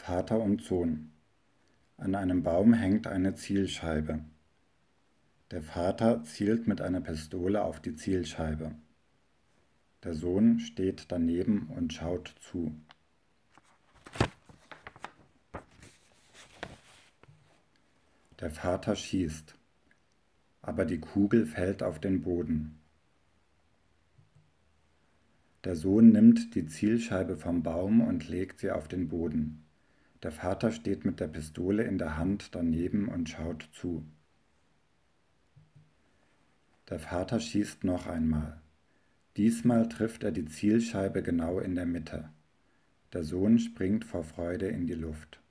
Vater und Sohn. An einem Baum hängt eine Zielscheibe. Der Vater zielt mit einer Pistole auf die Zielscheibe. Der Sohn steht daneben und schaut zu. Der Vater schießt, aber die Kugel fällt auf den Boden. Der Sohn nimmt die Zielscheibe vom Baum und legt sie auf den Boden. Der Vater steht mit der Pistole in der Hand daneben und schaut zu. Der Vater schießt noch einmal. Diesmal trifft er die Zielscheibe genau in der Mitte. Der Sohn springt vor Freude in die Luft.